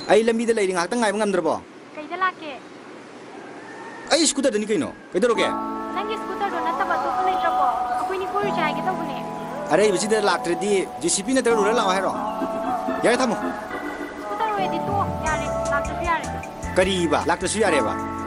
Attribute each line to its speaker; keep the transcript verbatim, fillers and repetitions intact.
Speaker 1: ꯑꯩ ꯂꯝꯕꯤꯗ ꯂꯩꯔꯤ ꯉꯥꯛꯇꯪ ꯉꯥꯏꯕ ꯉꯝꯗ꯭ꯔꯕꯣ
Speaker 2: ꯀꯩꯗ ꯂꯥꯛꯀꯦ
Speaker 1: ꯑꯩ ꯁ꯭ꯀꯨꯇꯔꯗꯅꯤ ꯀꯩꯅꯣ ꯀꯩꯗꯧꯔꯒꯦ
Speaker 2: ꯅꯪꯒꯤ ꯁ꯭ꯀꯨꯇꯔꯗꯣ ꯅꯠꯇꯕ ꯑꯇꯣꯞꯄ ꯂꯩꯇ꯭ꯔꯕꯣ ꯑꯩꯈꯣꯏꯅꯤ ꯀꯣꯏꯔꯨꯁꯦ ꯍꯥꯏꯒꯦ ꯇꯧꯕꯅꯦ
Speaker 1: ꯑꯔꯩꯕꯁꯤꯗ ꯂꯥꯛꯇ꯭ꯔꯗꯤ ꯖꯦꯁꯤꯄꯤ ꯅꯠꯇ꯭ꯔꯒ ꯔꯨꯔꯦꯜ ꯂꯥꯛꯑꯣ ꯍꯥꯏꯔꯣ ꯌꯥꯔꯦ ꯊꯝꯃꯣ
Speaker 2: ꯁ꯭ꯀꯨꯇꯔ ꯑꯣꯏꯔꯗꯤ ꯇꯣ ꯌꯥꯔꯦ ꯂꯥꯛꯇ꯭ꯔꯁꯨ ꯌꯥꯔꯦ
Speaker 1: ꯀꯔꯤꯕ ꯂꯥꯛꯇ꯭ꯔꯁꯨ ꯌꯥꯔꯦꯕ